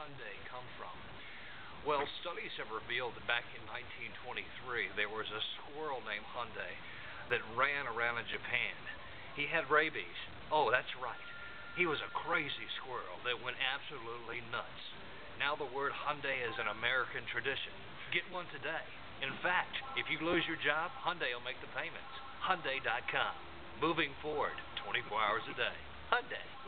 hyundai come from? Well, studies have revealed that back in 1923, there was a squirrel named Hyundai that ran around in Japan. He had rabies. Oh, that's right. He was a crazy squirrel that went absolutely nuts. Now the word Hyundai is an American tradition. Get one today. In fact, if you lose your job, Hyundai will make the payments. Hyundai.com. Moving forward 24 hours a day. Hyundai.